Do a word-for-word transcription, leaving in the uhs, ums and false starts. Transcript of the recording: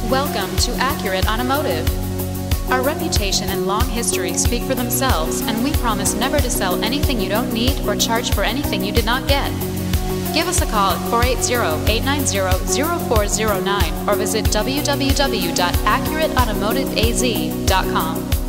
Welcome to Accurate Automotive. Our reputation and long history speak for themselves, and we promise never to sell anything you don't need or charge for anything you did not get. Give us a call at four eight zero, eight nine zero, zero four zero nine or visit w w w dot accurate automotive a z dot com.